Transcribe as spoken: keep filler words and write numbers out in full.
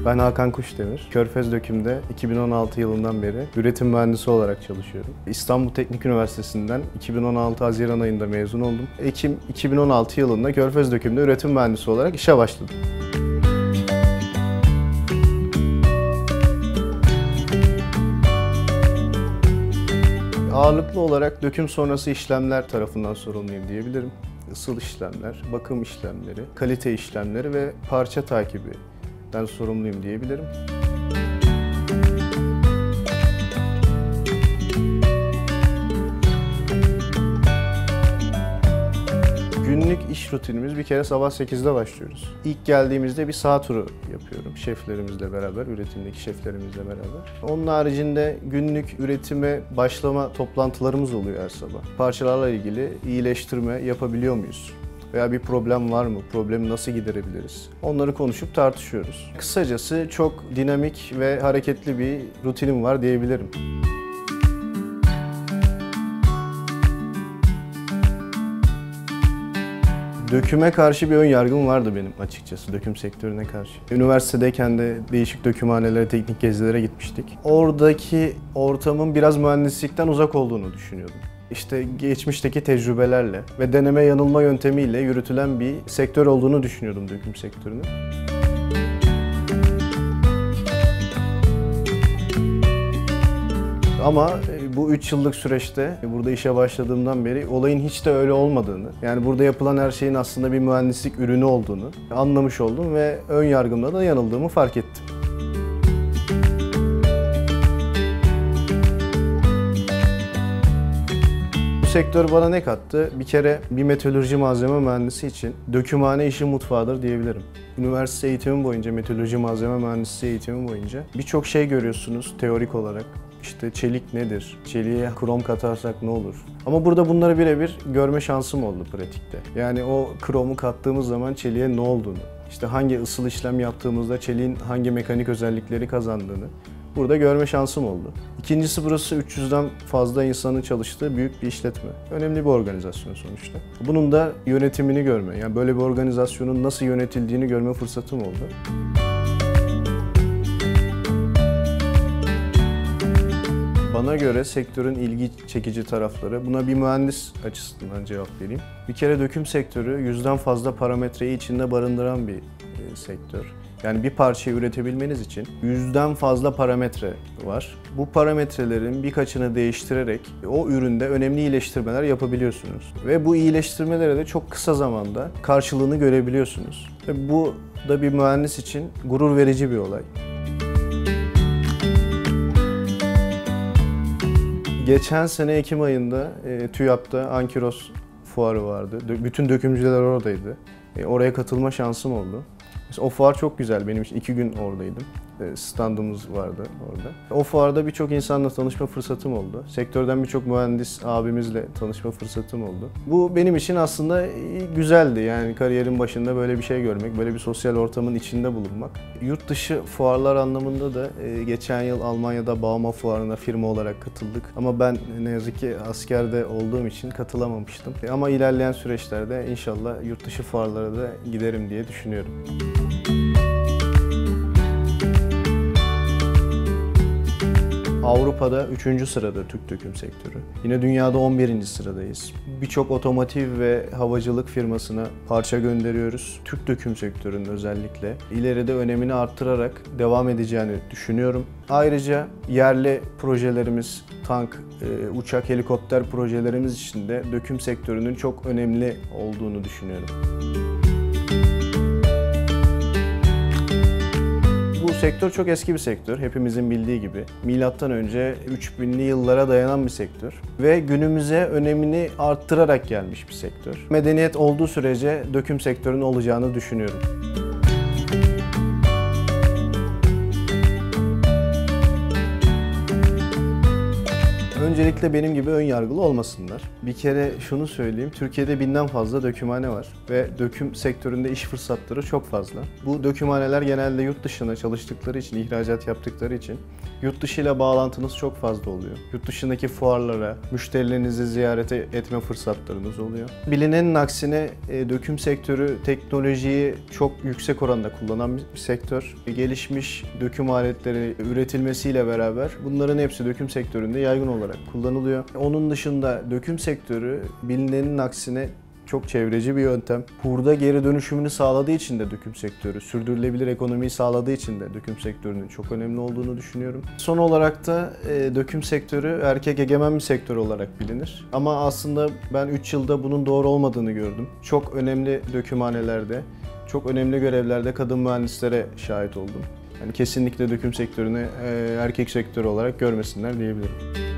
Ben Hakan Kuşdemir. Körfez Döküm'de iki bin on altı yılından beri üretim mühendisi olarak çalışıyorum. İstanbul Teknik Üniversitesi'nden iki bin on altı Haziran ayında mezun oldum. Ekim iki bin on altı yılında Körfez Döküm'de üretim mühendisi olarak işe başladım. Ağırlıklı olarak döküm sonrası işlemler tarafından sorumluyum diyebilirim. Isıl işlemler, bakım işlemleri, kalite işlemleri ve parça takibinden sorumluyum diyebilirim. Günlük iş rutinimiz bir kere sabah sekizde başlıyoruz. İlk geldiğimizde bir saha turu yapıyorum şeflerimizle beraber, üretimdeki şeflerimizle beraber. Onun haricinde günlük üretime başlama toplantılarımız oluyor her sabah. Parçalarla ilgili iyileştirme yapabiliyor muyuz? Veya bir problem var mı? Problemi nasıl giderebiliriz? Onları konuşup tartışıyoruz. Kısacası çok dinamik ve hareketli bir rutinim var diyebilirim. Döküme karşı bir ön yargım vardı benim açıkçası, döküm sektörüne karşı. Üniversitedeyken de değişik dökümhanelere, teknik gezilere gitmiştik. Oradaki ortamın biraz mühendislikten uzak olduğunu düşünüyordum. İşte geçmişteki tecrübelerle ve deneme yanılma yöntemiyle yürütülen bir sektör olduğunu düşünüyordum döküm sektörünün. Ama bu üç yıllık süreçte burada işe başladığımdan beri olayın hiç de öyle olmadığını, yani burada yapılan her şeyin aslında bir mühendislik ürünü olduğunu anlamış oldum ve ön yargımla da yanıldığımı fark ettim. Bu sektör bana ne kattı? Bir kere bir metalürji malzeme mühendisi için dökümhane işi mutfağıdır diyebilirim. Üniversite eğitimi boyunca, metalürji malzeme mühendisi eğitimi boyunca birçok şey görüyorsunuz teorik olarak. İşte çelik nedir? Çeliğe krom katarsak ne olur? Ama burada bunları birebir görme şansım oldu pratikte. Yani o kromu kattığımız zaman çeliğe ne olduğunu, işte hangi ısıl işlem yaptığımızda çeliğin hangi mekanik özellikleri kazandığını burada görme şansım oldu. İkincisi, burası üç yüzden fazla insanın çalıştığı büyük bir işletme. Önemli bir organizasyon sonuçta. Bunun da yönetimini görme, yani böyle bir organizasyonun nasıl yönetildiğini görme fırsatım oldu. Bana göre sektörün ilgi çekici tarafları, buna bir mühendis açısından cevap vereyim. Bir kere döküm sektörü yüzden fazla parametreyi içinde barındıran bir e, sektör. Yani bir parçayı üretebilmeniz için yüzden fazla parametre var. Bu parametrelerin birkaçını değiştirerek o üründe önemli iyileştirmeler yapabiliyorsunuz. Ve bu iyileştirmelere de çok kısa zamanda karşılığını görebiliyorsunuz. Ve bu da bir mühendis için gurur verici bir olay. Geçen sene Ekim ayında e, TÜYAP'ta Ankiros fuarı vardı. Dö bütün dökümcüler oradaydı. E, oraya katılma şansım oldu. Mesela o fuar çok güzel. Benim için iki gün oradaydım. E, standımız vardı orada. O fuarda birçok insanla tanışma fırsatım oldu. Sektörden birçok mühendis abimizle tanışma fırsatım oldu. Bu benim için aslında güzeldi. Yani kariyerin başında böyle bir şey görmek, böyle bir sosyal ortamın içinde bulunmak. Yurt dışı fuarlar anlamında da e, geçen yıl Almanya'da Bauma fuarına firma olarak katıldık. Ama ben ne yazık ki askerde olduğum için katılamamıştım. E, ama ilerleyen süreçlerde inşallah yurt dışı fuarlara da giderim diye düşünüyorum. Avrupa'da üçüncü sırada Türk döküm sektörü. Yine dünyada on birinci sıradayız. Birçok otomotiv ve havacılık firmasına parça gönderiyoruz. Türk döküm sektörünün özellikle ileride önemini arttırarak devam edeceğini düşünüyorum. Ayrıca yerli projelerimiz, tank, uçak, helikopter projelerimiz için de döküm sektörünün çok önemli olduğunu düşünüyorum. Bu sektör çok eski bir sektör, hepimizin bildiği gibi. Milattan önce üç binli yıllara dayanan bir sektör ve günümüze önemini arttırarak gelmiş bir sektör. Medeniyet olduğu sürece döküm sektörünün olacağını düşünüyorum. öncelikle benim gibi ön yargılı olmasınlar. Bir kere şunu söyleyeyim, Türkiye'de binden fazla dökümhane var ve döküm sektöründe iş fırsatları çok fazla. Bu dökümhaneler genelde yurt dışına çalıştıkları için, ihracat yaptıkları için yurt dışıyla bağlantınız çok fazla oluyor. Yurt dışındaki fuarlara, müşterilerinizi ziyaret etme fırsatlarınız oluyor. Bilinenin aksine döküm sektörü teknolojiyi çok yüksek oranda kullanan bir sektör. Gelişmiş döküm aletleri üretilmesiyle beraber bunların hepsi döküm sektöründe yaygın olarak kullanılıyor. Onun dışında döküm sektörü bilinenin aksine çok çevreci bir yöntem. Hurda geri dönüşümünü sağladığı için de döküm sektörü, sürdürülebilir ekonomiyi sağladığı için de döküm sektörünün çok önemli olduğunu düşünüyorum. Son olarak da e, döküm sektörü erkek egemen bir sektör olarak bilinir. Ama aslında ben üç yılda bunun doğru olmadığını gördüm. Çok önemli dökümhanelerde, çok önemli görevlerde kadın mühendislere şahit oldum. Yani kesinlikle döküm sektörünü e, erkek sektörü olarak görmesinler diyebilirim.